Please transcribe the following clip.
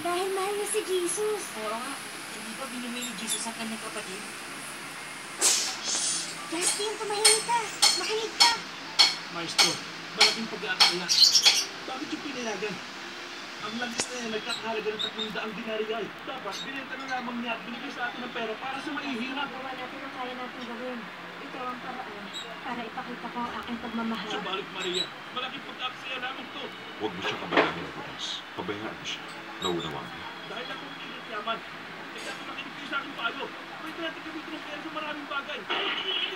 Dahil mahal niya si Jesus. Oo nga. Hindi ba binimay ni Jesus ang kanyang kapatid? Justin, tumahimik ka. Makinig ka. Maestro, malaking pag-aaksaya. Bakit yung pinayagan? Ang langis na yan nagkakahalaga ng 300 dinariyal. Dapat binenta na lamang niya at binigay sa atin ng pera para sa maihirap. Gawa natin ang kaya natin gawin. Ito ang paraan para ipakita ko ang aking pagmamahal. Subalit, Maria, malaking pag-aaksaya lamang to. Huwag mo siya kabalangin, Bukas. Pabayaan mo siya. Naunawaan mo. Dahil ako ang pilit yaman. Kaya ako nakinig kayo sa aking payo. Pwede natin gamitin ng pera sa maraming bagay.